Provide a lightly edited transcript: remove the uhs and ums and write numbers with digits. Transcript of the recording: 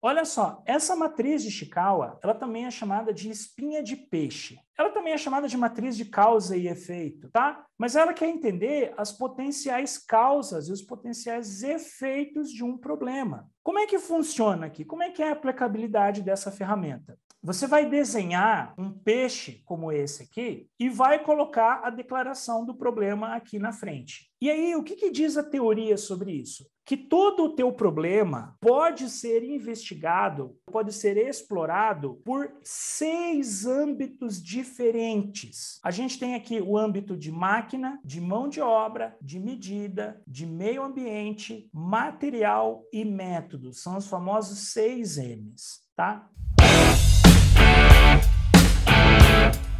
Olha só, essa matriz de Ishikawa, ela também é chamada de espinha de peixe. Ela também é chamada de matriz de causa e efeito, tá? Mas ela quer entender as potenciais causas e os potenciais efeitos de um problema. Como é que funciona aqui? Como é que é a aplicabilidade dessa ferramenta? Você vai desenhar um peixe como esse aqui e vai colocar a declaração do problema aqui na frente. E aí, o que diz a teoria sobre isso? Que todo o teu problema pode ser investigado, pode ser explorado por 6 âmbitos diferentes. A gente tem aqui o âmbito de máquina, de mão de obra, de medida, de meio ambiente, material e método. São os famosos 6 M's, tá?